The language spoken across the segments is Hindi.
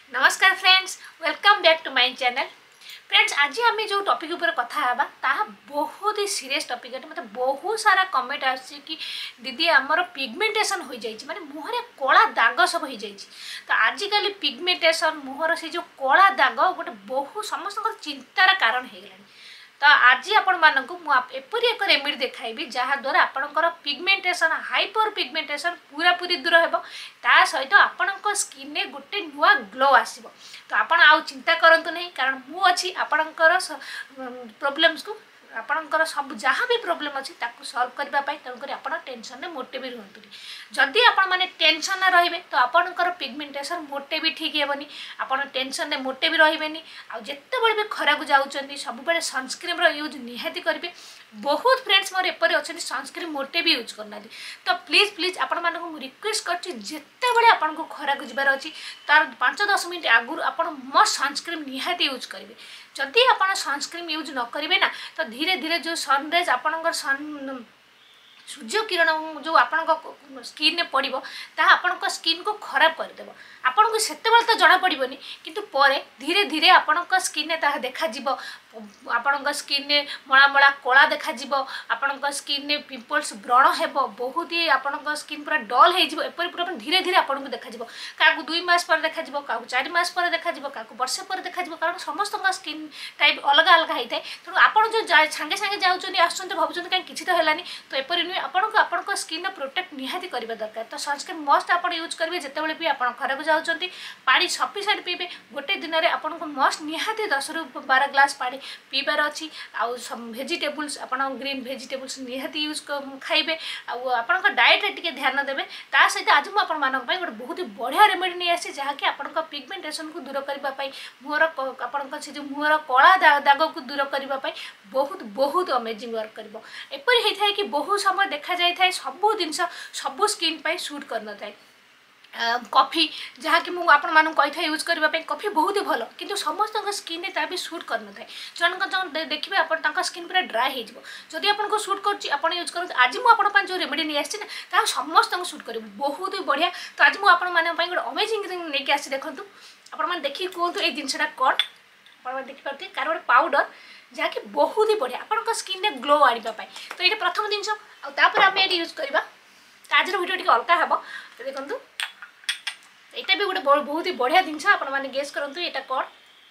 नमस्कार friends, welcome back to my channel. Friends, आज आम जो टॉपिक ऊपर कथा हेबा ताहा बहुत ही सीरियस टॉपिक है। मतलब बहुत सारा कमेंट आसी कि दीदी आमर पिगमेंटेशन हो जाए, माने मुहरे कला दाग सब हो जाए। तो आजिकल पिगमेंटेशन मुहर से जो कला दाग गोटे बहुत समस्त चिंतार कारण हो गला। तो आज आपण मानक एपरी एक रेमेडी देखाइबी जहाँद्वारा आपणकर पिगमेंटेशन हाइपर पिगमेंटेशन पूरा पूरी दूर हो सहित आपण स्किन में गोटे नुआ ग्लो आसो। तो आपण आउ चिंता करंतु नहीं, कारण मु अच्छी आपणकर प्रोब्लेम्स को आपणकर सब जहाँ भी प्रोब्लेम अच्छी ताकू सॉल्व करने तेणुक आप टेंशन में मोटे भी रुहतु। जदि आपण मैंने टेंशन रे तो आपणकर पिगमेंटेशन मोटे भी ठीक हेबनी, आपन टेंशन में मोटे भी रही। आते भी खरा को जाऊँच सब सनस्क्रीन यूज निहाती करेंगे। बहुत फ्रेंड्स मोर एपरी अच्छा सनस्क्रीन मोटे भी यूज करना। तो प्लीज प्लीज आपण मानक रिक्वेस्ट करते आपन को खरा को जबार अच्छी तार 5-10 मिनट आगुरी आप मस्ट सनस्क्रीन निहाती यूज करेंगे। जदि आप सनस्क्रीन यूज न करेंगे ना तो धीरे धीरे जो सनरेज आपणकर सन सूर्य किरण जो आपण स्किन में पड़ो ताहा आपण स्किन को खराब करदेव। आपन को सेते तो जना पड़ोनी किंतु परे धीरे धीरे आपण स्किन में ताहा देखा जीवो। आपण स्किन में मळा मळा कला देखा जीवो, आपण स्किन में पिंपल्स व्रण हेबो, बहुत ही आपण स्किन पूरा डल हो जीवो। एपरी पूरा धीरे धीरे आपण को देखा जीवो। काकू 2 मास पर देखा जीवो, काकू 4 मास पर देखा जीवो, काकू वर्षे पर देखा जीवो। कारण समस्त स्किन टाइप अलग अलग होता है। तेणु आपण जो सांगे सांगे जाऊँच आसुँच भावुँ कहीं किसी तो है तो एपरी नुहे आपण स्किन प्रोटेक्ट निहाती करवा दरकार। तो सनस्क्रीन मस्ट आप यूज करेंगे जितेबाला भी आप खरा को जाऊँच पानी सफिसीएंट पीबे। गोटे दिन में आपको मस्ट निहाती 10 ରୁ 12 ग्लास पानी पीबार अच्छी। आउ भेजिटेबल्स आप ग्रीन भेजिटेबल्स निहाती यूज खाइबे। आप डाएट टे ध्यान देवे। ता सहित आज मुझे गोटे बहुत ही बढ़िया रेमेडी नहीं आसी जहाँकि आप पिगमेंटेशन को दूर करने मुहर आप जो मुहर कला दाग को दूर करने बहुत बहुत अमेजिंग वर्क कर। एपरी होता है कि बहुत समय देखा जाए सबू जिनस सबू स्किन पर सूट कर न था। कॉफी जहाँकि मुझे आपथा यूज करने कॉफी बहुत ही भल किंतु समस्त स्किन में भी सूट कर न था। जन देखिए आप स्किन पूरा ड्राए हो जदि आपको सूट कर यूज कर। आज मुझे जो रेमेडी नहीं आसी ना समस्त सूट कर बहुत ही बढ़िया। तो आज मुझे गोटे अमेजिंग नहीं आसी देखूँ आप देखिए कहतु ये जिनसा कौन आप देखिपे कार गोटे पाउडर जहाँकि बहुत ही बढ़िया आप स्किन में ग्लो आने। तो ये प्रथम जिनस आम ये यूज करवा। आज वीडियो टी अलग हे। तो देखो यहाँ भी गोटे बहुत ही बढ़िया जिनस आपने गेस करूँ यहाँ कौन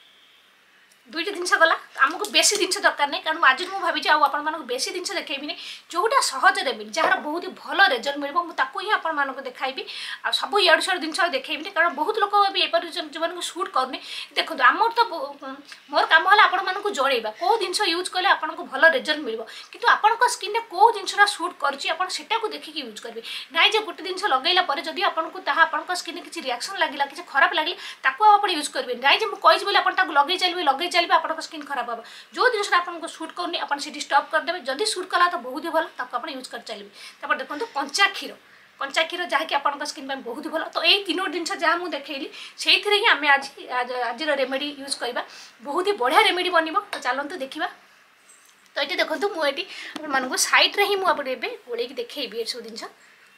2टी जिनस गला। आमको बेसी जिनस दरकार नहीं, कारण आज मुझे भावी आपको बेसी जिनस देखेबी जोटा सहज रेमेडी जार बहुत ही भल रिजल्ट मिले मुझे ही आपको देखाइबी। आ सब इड़ सड़ जिन देखेबी कारण बहुत लोग भी एपरी जो सूट करनी। देखो आमर तो मोर कम है आपको जनइबा कौ जिन यूज कले आपको भल रिजल्ट मिले किंतु आपन स्किन में कौ जिनसा सूट कर देखिए यूज करेंगे ना। जो गोटे जिन लगेला जदि आपको स्किन में किसी रिएक्शन लगे किसी खराब लगे आप यूज करेंगे ना। जो मुझे बोले आप लगे चलिए आप स्किन खराब हम जो जिन आपको सूट करनी आप स्टॉप करदे। जदि सूट कला तो बहुत ही भल आप यूज कर चलिए। देखो कंचा क्षीर जहाँकि आप स्किन में बहुत ही भल। तो यही 3 जिन जहाँ मुझे देखली से ही आम आज रेमेडी यूज करवा बहुत ही बढ़िया रेमेडी बन। तो चलते देखा। तो ये देखो मुझे आपको सैड्रे ही मुझे गोल देखी सब जिन।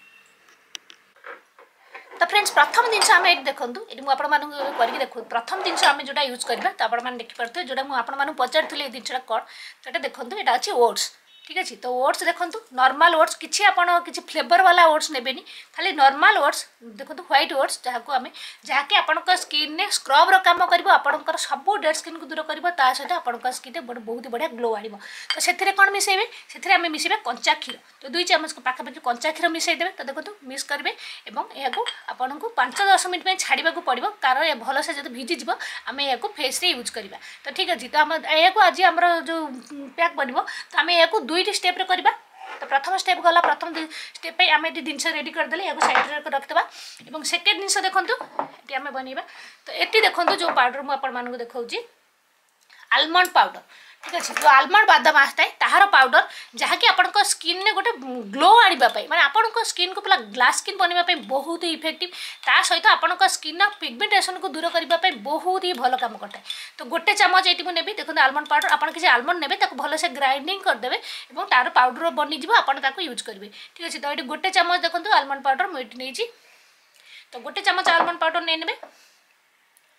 तो फ्रेंड्स प्रथम जिनस आम देखूँ ये मुझे करके देखो प्रथम जिनस आम जोटा यूज करवा। तो आपने देखिपे जोटा मुझे पचारि जिनसा कौन तो देखो यहाँ अच्छे ओट्स ठीक अच्छे। तो ओट्स देखो नॉर्मल ओट्स किसी किसी फ्लेवर वाला ओट्स ने खाली नॉर्मल ओट्स देखो व्हाइट ओट्स जहाँ को आम जहाँकि आप स्किन में स्क्रबर काम कर सब डेड स्किन को दूर कर सहित आप स्किन में बहुत बढ़िया ग्लो आड़। तो से कौन मिसेबे से आम मिसेबे कंचा क्षीर। तो 2 चामच पाखापाखि कंचा क्षीर मिसेदे। तो देखो मिक्स करेंगे और आपको 5-10 मिनट में छाड़ा पड़ो कारण भल से जो भिजिज आम यहाँ फेस रे यूज करवा। तो ठीक अच्छे। तो आम यहाँ आज आम जो पैक बन तो आम यहाँ 2टी स्टेप करवा। तो प्रथम स्टेप गला प्रथम स्टेप आम ये जिन रेडी करदे या सैड रखिदा। और सेकेंड जिन देखूँ ये आम बनवा। तो ये देखो जो पाउडर मुझे देखा आलमंड पाउडर ठीक अच्छे। जो आलमंड बादाम आसता है ताहार पाउडर जहाँकि आप स्किन में गोटे ग्लो आने माने आप स्किन को पूरा ग्लास स्किन बनवाई बहुत ही इफेक्टिव। ता सहित आप स्किन पिगमेंटेशन को दूर करने बहुत ही भल काम करता है। तो गोटे चामच ये मुझे नेबी देखो आलमंड पाउडर आप किसी आलमंड ने भल से ग्राइंडिंग करदे और तार पाउडर बनीज आप यूज करेंगे ठीक अच्छे। तो ये गोटे चामच देखो आलमंड पाउडर मुझे नहीं। तो गोटे चामच आलमंड पाउडर नहीं ने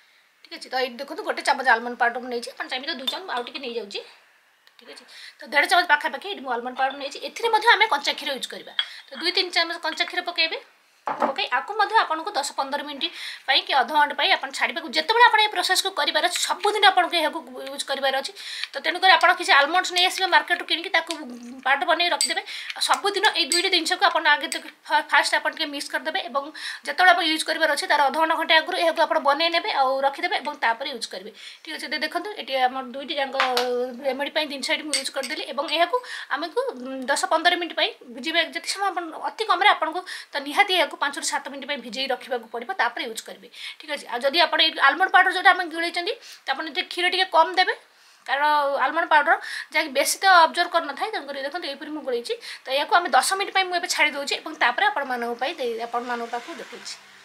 ठीक अच्छे। तो ये देखो गोटे चामच आलमंड पाउडर मुझे चाहिए तो 2 चामच आउटे नहीं जाऊँगी ठीक अच्छे। तो 1.5 चामच पाखापाखि आलमंड पाउडर नहीं आम कंचा क्षीर यूज करवा। तो 2-3 चामच कंचा क्षीर पकेबे पकई आपको आपको 10-15 मिनट कि अध घंटे आप छाड़ा जितेबाला आप प्रोसेस को करार अच्छे सबुदिन आपको यूज करार अच्छे। तो तेणुक आप किसी आलमंड्स नहीं आसवे मार्केट किଣିकी पाउडर बन रखिदे सबुदिन ये 2टी जिनस को आगे फास्ट आप मिक्स करदे और जिते आप यूज करार अच्छे तार अध घंटा घंटे आगुरी यह आप बनईने और रखिदे और यूज करेंगे ठीक अच्छे। देखो ये आम 2टी जाक रेमेडी जिनस यूज करदेली यह आमको 10-15 मिनट भिजे जिते समय अति कम आपको तो निहाती 5-7 मिनट भिजे रखा पड़ो तापर यूज करेंगे ठीक अच्छे। जदि आप आलमंड पाउडर जो आम गिड़ी तो आप क्षीर टी कम देवे कारण आलमंड पाउडर जहाँकि बेसी तो अब्जर्व कर न था तेणुक देखो यहीपर मुझे गोलैची। तो या आम 10 मिनट मुझे छाड़ी दूसरी और आपण देखी।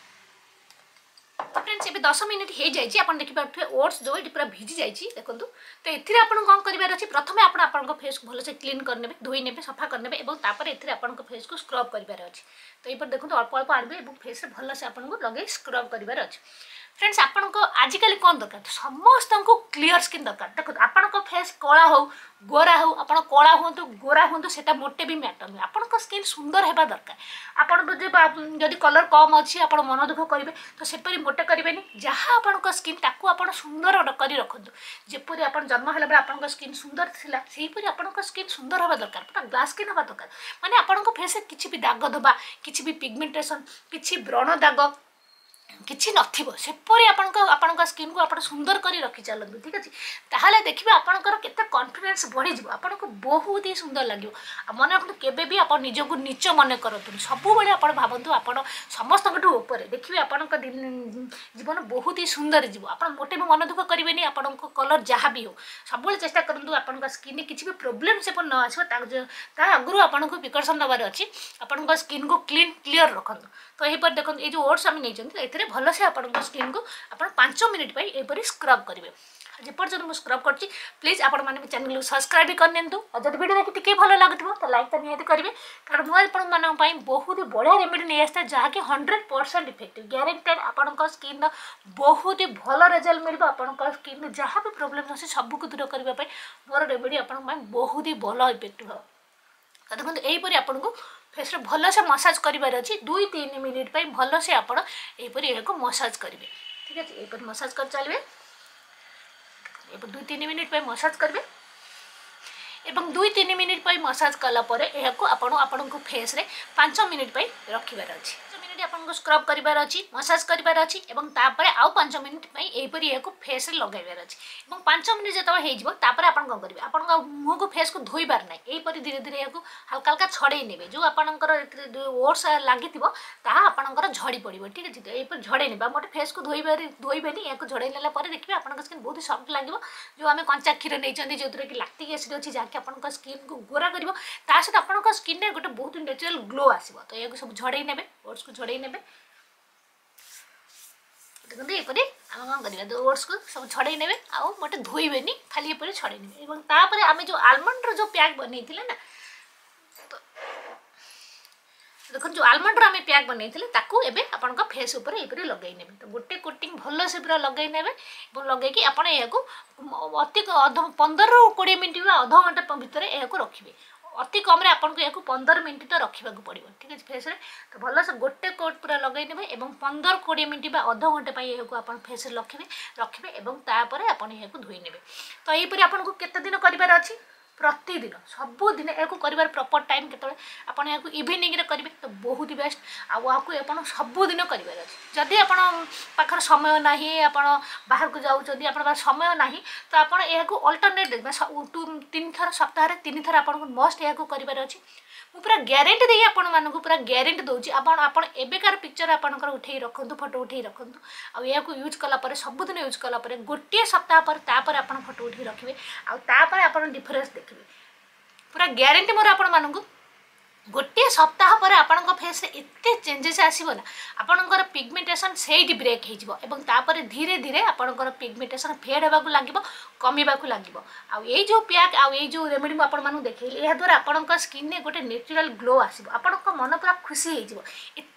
तो फ्रेंड्स ये 10 मिनट हो जाए आप देखिए ओट्स जो ये पूरा भिजी जाइए देखो। तो ये आपको कौन करार अच्छे प्रथम आप फेस को भलसे क्लीन करने धोई ने सफा करने और ये आप फेस को स्क्रब करार अच्छे। तो ये देखो अल्प अल्प आनबे और फेस भलसे आपको लगे स्क्रब करार अच्छे। फ्रेंड्स आपको आजिकल कौन दरकार समस्त को क्लीयर स्किन दरकार। देखो आपण फेस कला हो गोरा हो आप कला हूँ गोरा हूँ से मोटे भी मैटर नुहे आपण स्किन सुंदर होगा दरकार। आपड़ जदि कलर कम अच्छी आप मन दुख करेंगे तो सेपरी मोटे करेंगे जहाँ आपण स्किन ताकू आप सुंदर कर रखु जपरी आप जन्म है आप स्किन सुंदर थिला सेहीपरि आपण स्किन सुंदर होगा दरकार पूरा ग्लास स्किन होगा दरकार माने आपण फेस किसी भी दाग दबा किसी भी पिगमेंटेशन किसी व्रण दाग किसी नपरी आपण स्किन को आप सुंदर कर रखी चलते ठीक अच्छे। ताहले देखिए आपंकर केते कॉन्फिडेंस बढ़ी आपको बहुत ही सुंदर लगे मन रखु केबे आप निजक नीच मन करतु सब आप भावतु आप समस्त देखिए आपण जीवन बहुत ही सुंदर जीव आप मोटे भी मन दुख करेंगे आपण कलर जहाँ भी हो सब चेष्टा करूँ आप स्किन किसी भी प्रोब्लेम से न आसो आगुरी आपको प्रिकसन दबार अच्छी आपण स्किन को क्लीन क्लीयर रखु। तो यहीपर देखो ये जो ओट्स आम नहीं भलसे आप स्किन को आप 5 मिनिट यहीपर स्क्रब करेंगे जेपर्यंत मुझे स्क्रब कर प्लीज आपण मैंने चैनल को सब्सक्राइब भी करनी और जब वीडियो देखिए टी भल लगुव तो लाइक तो निहाती करेंगे कारण मुझे आपण बहुत ही बढ़िया रेमेडी नहीं आसता जहाँकि 100% इफेक्टिव ग्यारंटेड आपण स्किन बहुत ही भल रिजल्ट मिल आपण स्किन जहाँ भी प्रोब्लेम अच्छे सबको दूर करने मोर रेमेडी आपण बहुत ही भल इफेक्टिव हम। तो देखो यहीपर आपको फेस भलसे मसाज करार अच्छी 2-3 मिनिट भलसे आपण यहीपर मसाज करेंगे ठीक है। यहीपर मसाज कर चलिए 2-3 मिनिट मसाज करेंगे एवं 2-3 मिनिट मसाज कलापर आपण फेस रे 5 मिनिट रखिबार अच्छी आपको स्क्रब करार अच्छी मसाज करार अच्छी और आउ 5 मिनिट यहीपर यह फेस लगाइबार अच्छी और 5 मिनिट जो होतापर आप कौन करेंगे आप मुँह को फेस को धोइबार ना यहीपर धीरे धीरे या हल्का हल्का छड़े ने जो आपंकर ओट्स लगी आपंकर झड़ी पड़ो ठीक अच्छे। तो यहीपर झड़े ने मोटे फेस को धोइबेनि या झड़े नेला देखिए आप स्किन बहुत सफ्ट लगे जो आम कंचा क्षीर नहीं जो कि लैक्टिक एसिड अच्छी जहाँकि आप स्किन को गोरा कर सहित आप स्किन में गोटे बहुत नेचुरल ग्लो आसो। तो यह सब झड़े ने ओट्स को झड़े ने देखते ये आम कौन करा ओट्स को सब छड़े ने आउ मोटे धोइबेनि खाली ये छड़े ने आम जो आलमंड जो पैक बनई ना तो देखो जो आलमंड आम पैक बनई आप फेस उपर ये लगे ने तो गोटे कोटिंग भल से पूरा लगे ने लगे आप अति 15-20 मिनट अध घंटा भितर यह रखिए अति कम आपको 15 मिनट तो रखा पड़ो ठीक है फेस तो भल से गोटे कोट पूरा लगे ने 15-20 मिनट अध घंटे यह आप फेस रखिए और आप धोई ने। तो यहीपर आपको केते दिन करार अच्छी प्रतिदिन सबुदिन यह कर प्रॉपर टाइम के आप इवनिंग करेंगे तो बहुत ही बेस्ट आपको सबुदिन करार अच्छे। जदि पाखर समय ना आप बाहर को जाऊँ आप समय ना तो आप अल्टरनेट 3 थर सप्ताह 3 थर आप मस्ट यह करार अच्छी मु पूरा ग्यारंटी दे आपण पूरा ग्यारंटी दूसरी आप एबेकार पिक्चर आपंकर उठे रखु फोटो उठे रखु आउ यूज कलापर सबुदिन यूज कलापर गोटे सप्ताह पर आप फोटो उठे रखिए आउर आप डिफरेन्स देखिए पूरा ग्यारंटी मोर आपण गोटे सप्ताह पर आपण फेस एते चेंजेस आसो ना आपणकर पिगमेंटेशन से ब्रेक हो धीरे धीरे आपणकर पिगमेंटेशन फेड होगा लगे कमिवाक लगे आई जो पैक आई जो रेमेडी आपको देखिए यह द्वारा आपण स्किन में गोटे नेचुरल ग्लो आसो आपण मन पूरा खुशी हो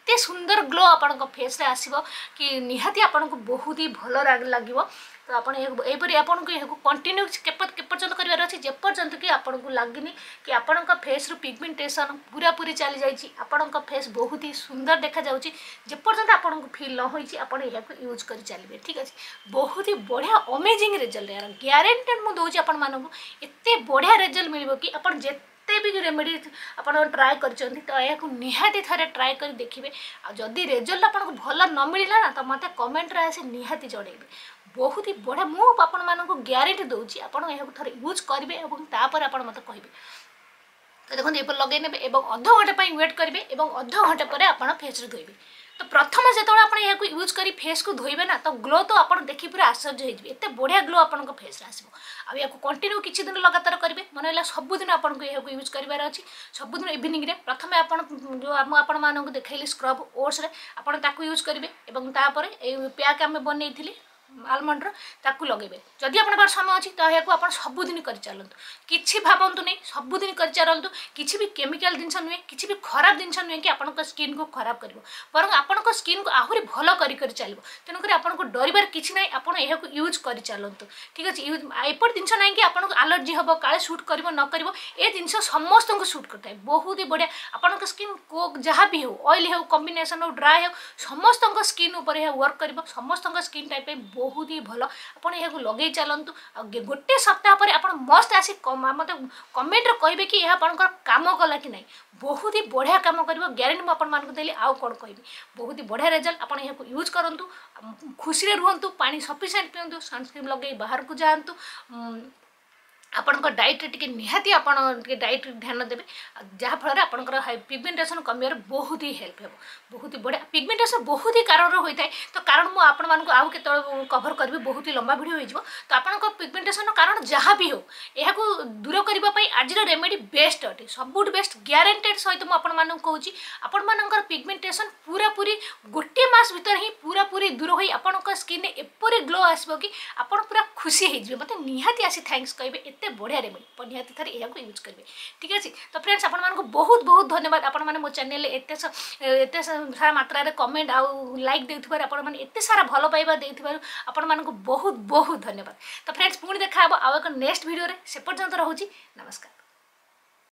एते सुंदर ग्लो आपण फेस रे आसीबो कि निहाती आपण को बहुत ही भल लगे। तो आप कंटिन्यू केपर्यंत करार अच्छे जेपर्यंत कि आपन को लगनी कि आपण फेस रु पिगमेंटेशन पूरा पूरी चली जाइए आपण फेस बहुत ही सुंदर देखा जाउची जेपर्यंत आपन को फील न होइची आपण या यूज कर चलिए ठीक अच्छे। बहुत ही बढ़िया अमेजिंग रिजल्ट यार ग्यारंटेड मुझे दूसरी आपण मानक एत बढ़िया रिजल्ट मिल कि आपन जिते भी रेमेडी आप ट्राए कर तो यह निहाती थे ट्राए कर देखिए। जदि रिजल्ट आपको भल न मिलला ना तो मत कमेंट रे आसी निहाती जड़ेबे बहुत ही बढ़िया मुझे आपण मानक ग्यारंटी दूसरी आप थे यूज करेंगे और आप मत कहे। तो देखो ये लगे ने अध घंटे वेट करेंगे अध घंटे पर आप फेस धोबे। तो प्रथम जो आप यूज कर फेस को धोबे ना तो ग्लो तो आप देखी पूरा आश्चर्य हो एत बढ़िया ग्लो आप फेस आसो या कंटिन्यू किसी दिन लगातार करेंगे मन है सबुदिन आपको यह यूज करार अच्छी सबुदिन इवनिंग रे प्रथम आप देखली स्क्रब ओट्स आप यूज करेंगे पैक आम बनई आलमंडर ताकू लगे जदि आप समय अच्छी तो यह आप सबुदिन कर चलतु कि भावतु नहीं सबुदिन कर चलतु किसी भी केमिकल जिनस नुहे किसी भी खराब जिनस नुहे कि आप स्किन को खराब कर बर आपण स्किन को आहरी भल कर चलो तेणुक आपको डरबार किसी ना आप यूज कर चलतु ठीक अच्छे। एपट जिनस ना कि आपको आलर्जी हम काले सुट कर न कर ए जिन समस्त को सुट करता है बहुत ही बढ़िया आपण स्किन को जहाँ भी हो ऑयली हो कॉम्बिनेशन हो ड्राए हो समस्त स्किन उपर वर्क कर समस्त स्किन टाइप बहुत ही भल आप लगे चलतु गोटे सप्ताह पर आप मस्त आसी मत कमेंट कहे कि यह आप काम कला कि नहीं बहुत ही बढ़िया काम कर ग्यारंटी मुझे देली आउ कौन कह बहुत ही बढ़िया रिजल्ट आप यूज करूँ खुशी रुहतु पानी सफिसीएंट पिंतु सनस्क्रीन लगे बाहर को जातु आपण डाइट टे निहाती आप डाइट ध्यान देवे जहाँफल आपंकर पिगमेंटेशन कमियार बहुत ही हेल्प हो बहुत ही बढ़िया पिगमेंटेशन बहुत ही कारण होता है। तो कारण मुझे आपको आउ के कभर करी बहुत ही लंबा भिडियो हो तो आप पिगमेंटेशन कारण जहाँ भी हो यह दूर करने आज रेमेडी बेस्ट अटे सबुठ बेस्ट ग्यारंटेड सहित मुझे कहूँ आपण पिगमेंटेशन पूरा पूरी गोटे मस भर ही पूरा पूरी दूर हो आप स्किन एपरी ग्लो आसो कि आप पूरा खुशी हो मत निहाती आसी थैंक्स कहे एत बढ़िया रेमेडी निहाती थे यह यूज करेंगे ठीक अच्छे। तो फ्रेंड्स आपको बहुत बहुत धन्यवाद आपण मैंने मो चैनल एत सारा मात्रा कमेंट आउ लाइक देथिबार आपण माने एत सारा भल पाइबा देथिबार आपण मानको बहुत बहुत धन्यवाद। तो फ्रेंड्स पुणी देखा आउ एक नेक्स्ट वीडियो रे से पर्यंत रहूची नमस्कार।